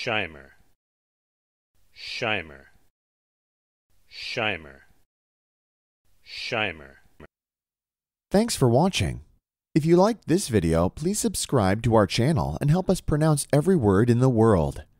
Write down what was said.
Shimer, Shimer, Shimer, Shimer. Thanks for watching. If you liked this video, please subscribe to our channel and help us pronounce every word in the world.